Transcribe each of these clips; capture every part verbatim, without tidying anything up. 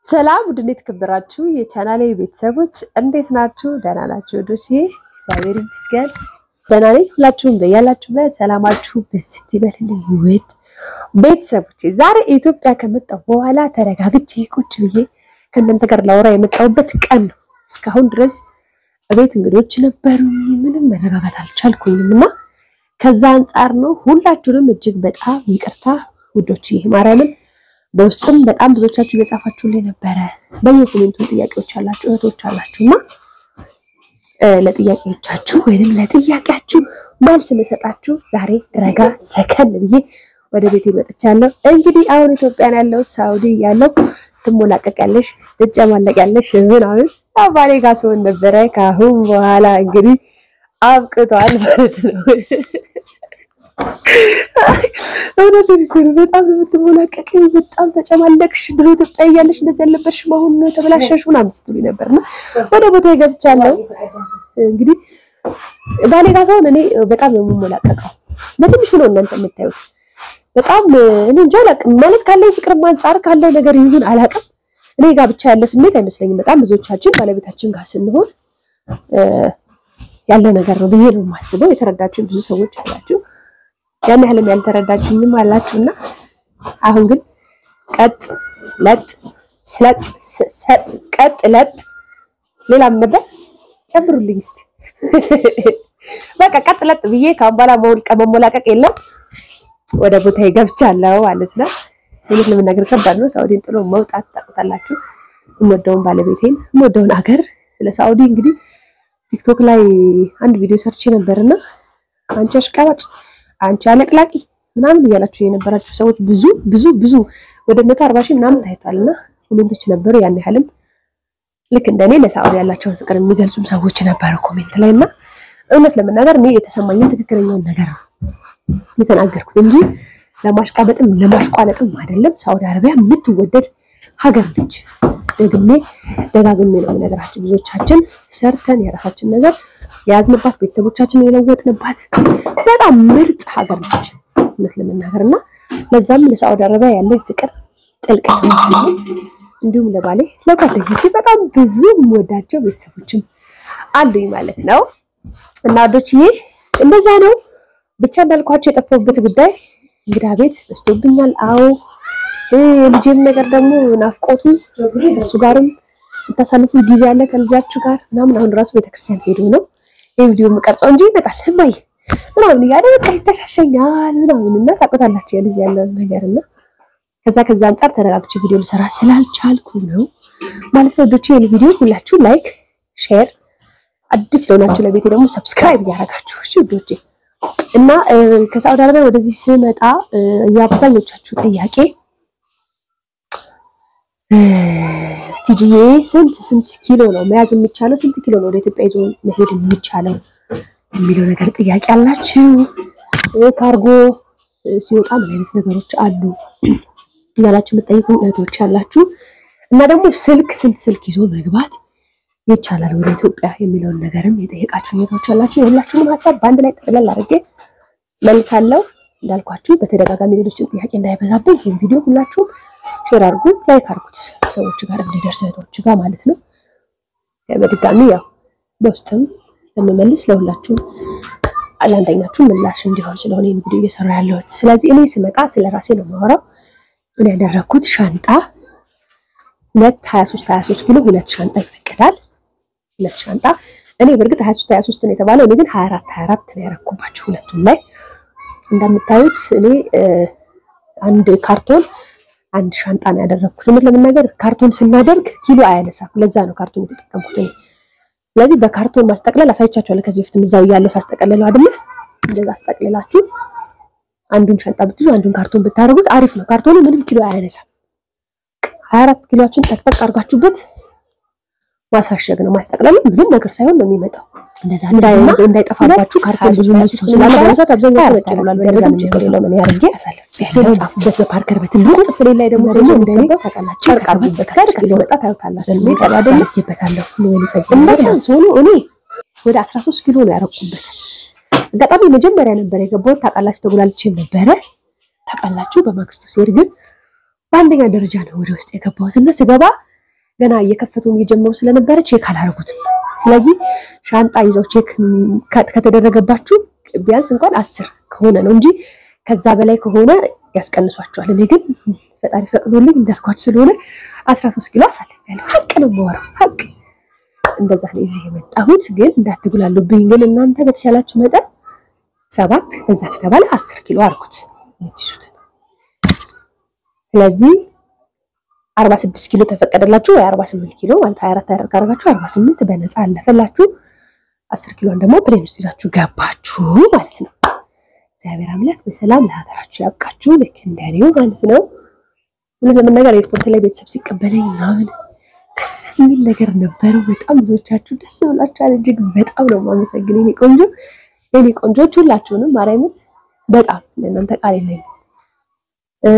ሰላም ውድነት ክብራችሁ የቻናሌ ቤተሰቦች እንዴት ናችሁ? ደህና ናችሁ? ዶሲ እግዚአብሔር ይመስገን ደህና ነኝ። ሁላችሁም በያላችሁበት ሰላማችሁ በስቲ በልልኝ ውድ ቤተሰቦች። ዛሬ ኢትዮጵያ ከመጣሁ በኋላ ተረጋግቼ ቁጭ ብዬ ከእናንተ ጋር ላወራ የመጣሁበት ቀን ነው። እስካሁን ድረስ ቤት እንግዶች ነበሩኝ፣ ምንም መረጋጋት አልቻልኩኝምና ከዛ አንፃር ነው። ሁላችሁንም እጅግ በጣም ይቅርታ ውዶች። ማርያምን በውስጥም በጣም ብዙዎቻችሁ እየጻፋችሁልኝ ነበር። በየኮሜንቱ ጥያቄዎች አላችሁ እህቶች አላችሁና ለጥያቄዎቻችሁ ወይንም ለጥያቄያችሁ መልስ ልሰጣችሁ ዛሬ ረጋ ሰከን ብዬ ወደ ቤቴ መጥቻለሁ። እንግዲህ አሁን ኢትዮጵያን ያለው ሳውዲ ያለው ትሞላቀቃለሽ ትጨማለቃለሽ ምናምን አባሬ ጋር ሰው ነበር። ካሁን በኋላ እንግዲህ አብቅቷል ማለት ነው። ወደ ትክክል በጣም ነው የምትሞላቀቀው፣ በጣም ተጨማለቅሽ። ድሮ ኢትዮጵያ ያለሽ እንደዚህ ያለበሽ ማሁን ነው ተበላሽሽውን አምስት ቢል ነበርና ወደ ቦታዬ ገብቻለሁ። እንግዲህ ባሌ ጋር ሰው እኔ በጣም ነው የምሞላቀቀው። በትንሹ ነው እናንተ የምታዩት። በጣም እኔ እንጃ አላውቅም ማለት ካለው ፍቅር አንፃር ካለው ነገር ይሁን አላውቅም። እኔ ጋር ብቻ ያለ ስሜት አይመስለኝም። በጣም ብዙዎቻችን ባለቤታችን ጋር ስንሆን ያለ ነገር ነው ብዬ ነው የማስበው። የተረዳችሁ ብዙ ሰዎች አላችሁ፣ ያን ያህልም ያልተረዳችሁኝም አላችሁና አሁን ግን ቀጥ ለጥ ስለጥ ቀጥ ለጥ ሌላም ነበር ጨምሩልኝ እስቲ። በቃ ቀጥ ለጥ ብዬ ካምባላ መውልቀ መሞላቀቅ የለም ወደ ቦታዬ ገብቻለሁ ማለት ነው። እኔ ለምናገር ከባድ ነው። ሳውዲን ጥሎ መውጣት ታውቃላችሁ። እምወደውን ባለቤቴን እምወደውን አገር ስለ ሳውዲ እንግዲህ ቲክቶክ ላይ አንድ ቪዲዮ ሰርች ነበርና አንቺ አሽቃባጭ አንቺ አለቅላቂ ምናምን እያላችሁ የነበራችሁ ሰዎች ብዙ ብዙ ብዙ ወደ መቶ አርባ ሺህ ምናምን ታይቷልና ኮሜንቶች ነበሩ። ያን ያህልም ልክ እንደኔ ለሳውዲ ያላቸውን ፍቅር የሚገልጹም ሰዎች ነበሩ ኮሜንት ላይና እውነት ለመናገር እኔ የተሰማኝን ትክክለኛውን ነገር ነው የተናገርኩት እንጂ ለማሽቃበጥም ለማሽቋለጥም አይደለም። ሳውዲ አረቢያ የምትወደድ ሀገር ነች። ደግሜ ደጋግሜ ነው ነገራችን። ብዙዎቻችን ሰርተን የራሳችን ነገር ያዝንባት ቤተሰቦቻችን የለወጥንባት በጣም ምርጥ ሀገር ነች እውነት ለመናገርና ለዛም ለሳውዲ አረቢያ ያለኝ ፍቅር ጥልቅ ነው። እንዲሁም ለባሌ ለጓደኞቼ በጣም ብዙ የምወዳቸው ቤተሰቦችም አሉኝ ማለት ነው። እና ወዶችዬ እንደዛ ነው። ብቻ እንዳልኳችሁ የጠፋሁበት ጉዳይ እንግዳ ቤት በስቶብኛል። አዎ ልጄም ነገር ደግሞ ናፍቆቱ እሱ ጋርም ተሳልፉ ጊዜ ያለ ከልጃችሁ ጋር ምናምን አሁን ራሱ ቤተክርስቲያን ሄዶ ነው ቪዲዮ መቀርጾ እንጂ ይመጣል ማይ ምናምን ያለው ተሻሸኛል ምናምን እና ታቆታላችሁ የልጅ ያለው ነገርና ከዛ ከዛ አንፃር ተረጋግቼ ቪዲዮ ልሰራ ስላልቻልኩ ነው ማለት ነው። ዶቼ ቪዲዮ ሁላችሁ ላይክ ሼር አዲስ ለሆናችሁ ለቤቴ ደግሞ ሰብስክራይብ ያደርጋችሁ እሺ ዶቼ። እና ከሳውዲ አረቢያ ወደዚህ ስመጣ ያብዛኞቻችሁ ጥያቄ ቲጂዬ ስንት ስንት ኪሎ ነው መያዝ የሚቻለው፣ ስንት ኪሎ ነው ወደ ኢትዮጵያ ይዞ መሄድ የሚቻለው የሚለው ነገር ጥያቄ አላችሁ። ካርጎ ሲወጣ ምን አይነት ነገሮች አሉ ያላችሁ የምትጠይቁኝ እህቶች አላችሁ። እና ደግሞ ስልክ ስንት ስልክ ይዞ መግባት ይቻላል ወደ ኢትዮጵያ የሚለው ነገርም የጠየቃችሁ እህቶች አላችሁ። ሁላችሁንም ሐሳብ ባንድ ላይ ጠቅለል አድርጌ መልሳለሁ። እንዳልኳችሁ በተደጋጋሚ ሌሎችን ጥያቄ እንዳይበዛብኝ ይሄን ቪዲዮ ሁላችሁም ሼር አድርጉ ላይክ አድርጉት ሰዎች ጋር እንዲደርስ እህቶች ጋር ማለት ነው። በድጋሚ ያው በውስጥም ለመመለስ ለሁላችሁ አላንደኛችሁ ምላሽ እንዲሆን ስለሆነ ይሄን ቪዲዮ እየሰራ ያለሁት። ስለዚህ እኔ ስመጣ ስለራሴ ነው የማወራው። እኔ ያደረኩት ሻንጣ ሁለት ሃያ ሶስት ሃያ ሶስት ኪሎ ሁለት ሻንጣ ይፈቀዳል። ሁለት ሻንጣ እኔ በርግጥ ሃያ ሶስት ሃያ ሶስት ነው የተባለው፣ እኔ ግን ሃያ አራት ሃያ አራት ነው ያረኩባቸው ሁለቱም ላይ። እንደምታዩት እኔ አንድ ካርቶን አንድ ሻንጣ ነው ያደረኩት። ምን ለምናገር ካርቶን ስናደርግ ኪሎ አያነሳም፣ ለዛ ነው ካርቶን የተጠቀምኩት እኔ። ስለዚህ በካርቶን ማስጠቅለል አሳይቻችኋለሁ ከዚህ በፊት እዛው ያለው ሳስጠቀለለው አይደል? እንደዛ አስጠቅልላችሁ አንዱን ሻንጣ ብትይዙ አንዱን ካርቶን ብታረጉት አሪፍ ነው። ካርቶኑ ምንም ኪሎ አያነሳም። ሃያ አራት ኪሎአችሁን ጠቅጠቅ አድርጋችሁበት ማሳሸግ ነው። ማስጠቅለል ምንም ነገር ሳይሆን ነው የሚመጣው። እንደዛ እንዳይና እንዳይጠፋባችሁ ካርቶን ብዙ ነው ስለማለት አብዛኛው ሰው ይተላል። በደረጃም ችግር የለውም። እኔ አድርጌ አሳልፍ ሲጻፉበት በፓርከር በትልቁ ፕሌን ላይ ደግሞ ደግሞ እንደኔ ታውቃላችሁ ጨርቃበት ከርክ ሲወጣ ታዩታላችሁ። እኔ ጨላደልኩበታለሁ ወይ ልጸጭና ሶኑ እኔ ወደ አስራ ሶስት ኪሎ ነው ያረኩበት። አጋጣሚ መጀመሪያ ነበር የገባው ታውቃላችሁ፣ ተጉላልቼ ነበር ታውቃላችሁ። በማክስቱ ሲሄድ ግን በአንደኛ ደረጃ ነው ወደ ውስጥ የገባሁትና ስገባ ገና እየከፈቱም እየጀመሩ ስለነበረ ቼክ አላረጉትም ስለዚህ ሻንጣ ይዘው ቼክ ከተደረገባችሁ ቢያንስ እንኳን አስር ከሆነ ነው እንጂ ከዛ በላይ ከሆነ ያስቀንሷቸዋል እኔ ግን ፈጣሪ ፈቅዶልኝ እንዳልኳችሁ ስለሆነ አስራ ሶስት ኪሎ አሳልፌያለሁ ሀቅ ነው ወራ ሀቅ እንደዛ ነው ይዤ የመጣሁት ግን እንዳትጉላሉብኝ ግን እናንተ በተቻላችሁ መጠን ሰባት በዛ ከተባለ አስር ኪሎ አርኩት እንትሹት ስለዚህ አርባ ስድስት ኪሎ ተፈቀደላችሁ ወይ አርባ ስምንት ኪሎ ማለት ሃያ አራት አደረጋችሁ አርባ ስምንት በነፃ አለፈላችሁ አስር ኪሎን ደግሞ ፕሌን ውስጥ ይዛችሁ ገባችሁ ማለት ነው እግዚአብሔር አምላክ በሰላም ለሀገራችሁ ያብቃችሁ ልክ እንደኔው ማለት ነው ምንም ነገር ኤርፖርት ላይ ቤተሰብ ሲቀበለኝ ምናምን ደስ የሚል ነገር ነበር በጣም ብዙዎቻችሁ ደስ ብላችኋል እጅግ በጣም ነው ማመሰግነኝ እኔ ቆንጆ እኔ ቆንጆች ሁላችሁንም ማርያም በጣም ለእናንተ ቃል የለኝም እ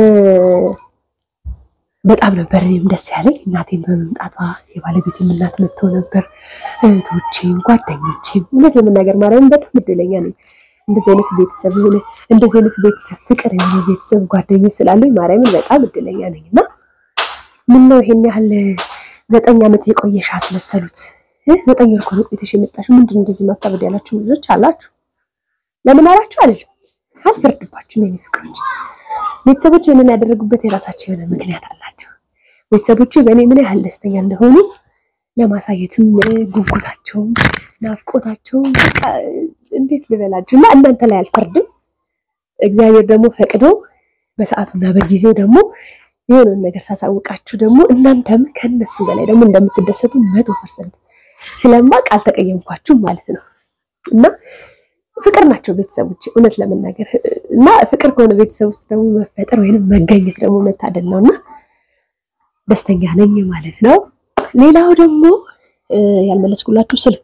በጣም ነበር እኔም ደስ ያለኝ እናቴን በመምጣቷ የባለቤቴም እናት መጥተው ነበር እህቶቼም ጓደኞቼም እውነት ለመናገር ማርያም በጣም እድለኛ ነኝ እንደዚህ አይነት ቤተሰብ ሆነ እንደዚህ አይነት ቤተሰብ ፍቅር የሆነ ቤተሰብ ጓደኞች ስላሉኝ ማርያምን በጣም እድለኛ ነኝና ምን ነው ይሄን ያህል ዘጠኝ አመት የቆየሽ አስመሰሉት ዘጠኝ ወር ቆይቶ ቤተሽ የመጣሽ ምንድን እንደዚህ ማታበድ ያላችሁ ልጆች አላችሁ ለምን አላችሁ አይደል አልፈርድባችሁ ምን ፍቅሮች ቤተሰቦቼ ምን ያደረጉበት የራሳቸው የሆነ ምክንያት አላቸው ቤተሰቦቼ በእኔ ምን ያህል ደስተኛ እንደሆኑ ለማሳየትም ጉጉታቸው ናፍቆታቸው እንዴት ልበላችሁና እናንተ ላይ አልፈርድም እግዚአብሔር ደግሞ ፈቅዶ በሰዓቱና በጊዜው ደግሞ የሆነ ነገር ሳሳውቃችሁ ደግሞ እናንተም ከነሱ በላይ ደግሞ እንደምትደሰቱ መቶ ፐርሰንት ስለማቅ አልተቀየምኳችሁ ማለት ነው እና ፍቅር ናቸው ቤተሰቦቼ እውነት ለመናገር እና ፍቅር ከሆነ ቤተሰብ ውስጥ ደግሞ መፈጠር ወይንም መገኘት ደግሞ መታደል ነውና ደስተኛ ነኝ ማለት ነው ሌላው ደግሞ ያልመለስኩላችሁ ስልክ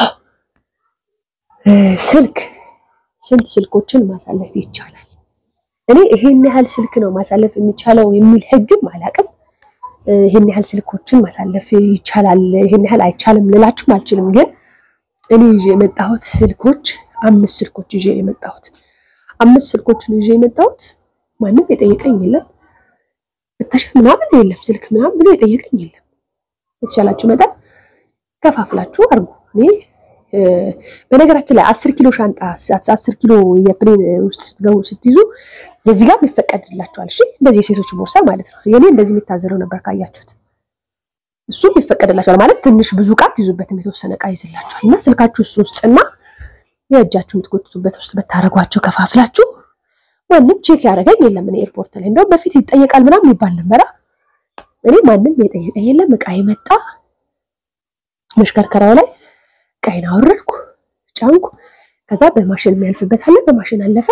ስልክ ስንት ስልኮችን ማሳለፍ ይቻላል እኔ ይሄን ያህል ስልክ ነው ማሳለፍ የሚቻለው የሚል ህግም አላቀም ይሄን ያህል ስልኮችን ማሳለፍ ይቻላል ይሄን ያህል አይቻልም ልላችሁ አልችልም ግን እኔ ይዤ የመጣሁት ስልኮች አምስት ስልኮች ይዤ የመጣሁት አምስት ስልኮችን ይዤ የመጣሁት ማንም የጠየቀኝ የለም ፍተሻ ምናምን የለም ስልክ ምናምን ብሎ የጠየቀኝ የለም የተሻላችሁ መጣ ከፋፍላችሁ አርጉ እኔ በነገራችን ላይ አስር ኪሎ ሻንጣ አስር ኪሎ የፕሌን ውስጥ ስትገቡ ስትይዙ በዚህ ጋር ይፈቀድላችኋል እሺ እንደዚህ የሴቶች ቦርሳ ማለት ነው የኔ እንደዚህ የሚታዘረው ነበር ካያችሁት እሱ ይፈቀድላችኋል ማለት ትንሽ ብዙ ቃት ይዙበትም የተወሰነ ቃ ይዝላችኋልና ስልካችሁ ውስጥና የእጃችሁ ምትቆጥጡበት ውስጥ በታረጓቸው ከፋፍላችሁ ማንም ቼክ ያደርገኝ የለም እኔ ኤርፖርት ላይ እንደው በፊት ይጠየቃል ምናምን ይባል ነበር እኔ ማንም የጠየቀኝ የለም እቃ ይመጣ መሽከርከራው ላይ ቃይና አወረድኩ ጫንኩ ከዛ በማሽን የሚያልፍበት አለ በማሽን አለፈ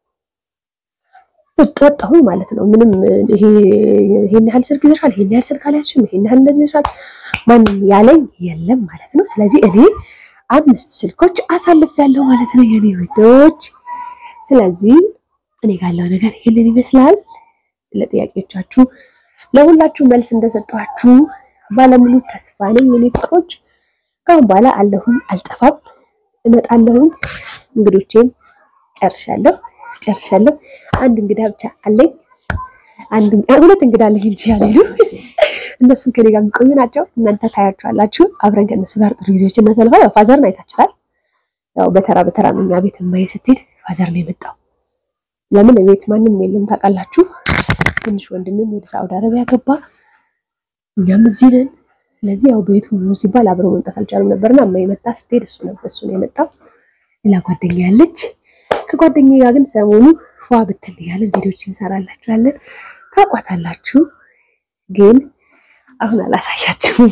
ወጣሁ ማለት ነው ምንም ይሄ ይሄን ያህል ስልክ ይዘሻል ይሄን ያህል ስልክ አላችሁም ይሄን ያህል እንደዚህ ይዘሻል ማንም ያለኝ የለም ማለት ነው ስለዚህ እኔ አምስት ስልኮች አሳልፌያለሁ ማለት ነው የኔ ወዶች ስለዚህ እኔ ጋለው ነገር ይሄንን ይመስላል ለጥያቄዎቻችሁ ለሁላችሁ መልስ እንደሰጣችሁ ባለሙሉ ተስፋ ነኝ የኔ ፍቅሮች ካሁን በኋላ አለሁኝ አልጠፋም እመጣለሁኝ እንግዶቼን ጨርሻለሁ ጨርሻለሁ አንድ እንግዳ ብቻ አለኝ አንድ ሁለት እንግዳ አለኝ እንጂ ያለሉ እነሱን ከኔ ጋር ቆዩ ናቸው እናንተ ታያችኋላችሁ አብረን ከነሱ ጋር ጥሩ ጊዜዎች እናሳልፋለን ያው ፋዘር ነው አይታችኋል ያው በተራ በተራ ነው ኛ ቤት ማይ ስትሄድ ፋዘር ነው የመጣው ለምን ቤት ማንንም የለም ታውቃላችሁ ትንሽ ወንድምም ወደ ሳውዲ አረቢያ ገባ እኛም እዚህ ነን ስለዚህ ያው ቤቱ ሲባል አብረው መምጣት አልቻሉም ነበርና ማይ መጣ ስትሄድ እሱ ነበር እሱ ነው የመጣው ሌላ ጓደኛ ያለች ከጓደኛዬ ጋር ግን ሰሞኑ ፏ ብትል ያለ ቪዲዮችን እንሰራላችኋለን ታቋታላችሁ ግን አሁን አላሳያችሁም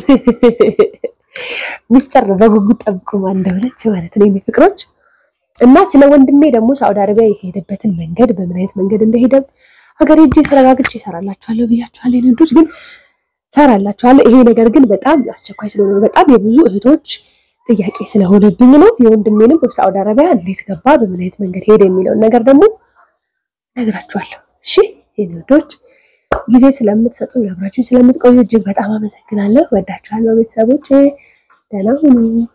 ሚስተር በጉጉት ጠብቁ ማን እንደሆነች ማለት ነው የኔ ፍቅሮች እና ስለ ወንድሜ ደግሞ ሳውዲ አረቢያ የሄደበትን መንገድ በምን አይነት መንገድ እንደሄደ ሀገር ሄጄ ተረጋግጬ እሰራላችኋለሁ ብያችኋለሁ ልጆች ግን ሰራላችኋለሁ ይሄ ነገር ግን በጣም አስቸኳይ ስለሆነ በጣም የብዙ እህቶች ጥያቄ ስለሆነብኝ ነው የወንድሜንም በሳውዲ አረቢያ እንዴት ገባ በምን አይነት መንገድ ሄደ የሚለው ነገር ደግሞ ነግራችኋለሁ እሺ ልጆች ጊዜ ስለምትሰጡኝ አብራችሁ ስለምትቆዩ እጅግ በጣም አመሰግናለሁ ወዳችኋለሁ ቤተሰቦቼ ደህና ሁኑ